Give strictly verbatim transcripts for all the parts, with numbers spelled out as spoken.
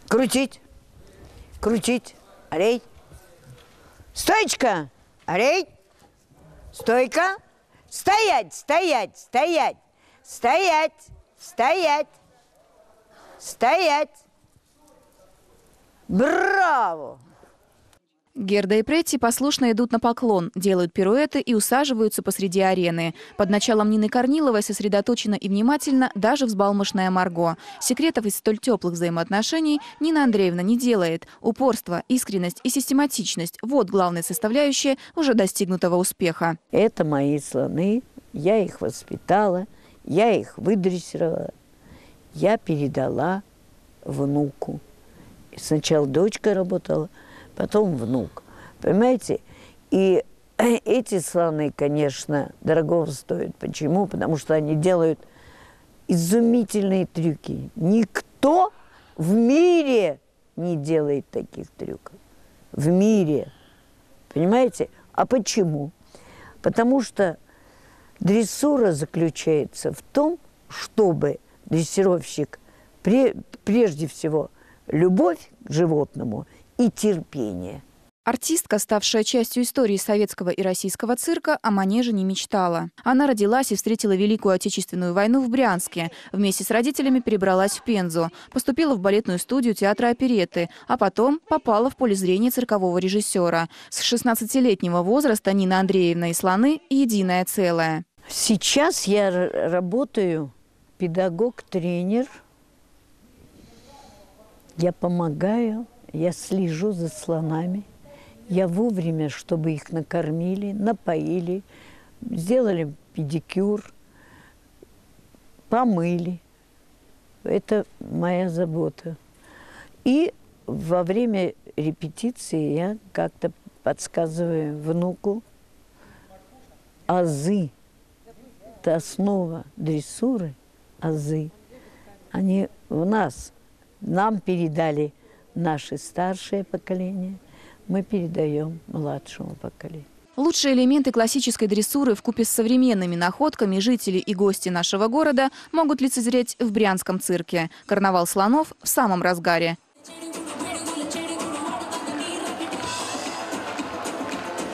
Крутить. Крутить. Орей. Стоечка. Орей. Стойка. Стоять, стоять, стоять. Стоять, стоять. Стоять. Браво! Герда и Претти послушно идут на поклон, делают пируэты и усаживаются посреди арены. Под началом Нины Корниловой сосредоточена и внимательна даже взбалмошная Марго. Секретов из столь теплых взаимоотношений Нина Андреевна не делает. Упорство, искренность и систематичность – вот главная составляющая уже достигнутого успеха. Это мои слоны, я их воспитала, я их выдрессировала, я передала внуку. Сначала дочка работала, потом внук. Понимаете? И эти слоны, конечно, дорого стоят. Почему? Потому что они делают изумительные трюки. Никто в мире не делает таких трюков. В мире. Понимаете? А почему? Потому что дрессура заключается в том, чтобы дрессировщик прежде всего любовь к животному и терпение. Артистка, ставшая частью истории советского и российского цирка, о манеже не мечтала. Она родилась и встретила Великую Отечественную войну в Брянске. Вместе с родителями перебралась в Пензу. Поступила в балетную студию театра оперетты, а потом попала в поле зрения циркового режиссера. С шестнадцатилетнего возраста Нина Андреевна и слоны – единое целое. Сейчас я работаю педагог-тренер. Я помогаю, я слежу за слонами. Я вовремя, чтобы их накормили, напоили, сделали педикюр, помыли. Это моя забота. И во время репетиции я как-то подсказываю внуку азы. Это основа дрессуры, азы. Они в нас. Нам передали наше старшее поколение, мы передаем младшему поколению. Лучшие элементы классической дрессуры вкупе с современными находками жители и гости нашего города могут лицезреть в Брянском цирке. Карнавал слонов в самом разгаре.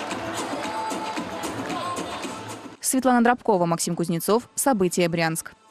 Светлана Дробкова, Максим Кузнецов. События. Брянск.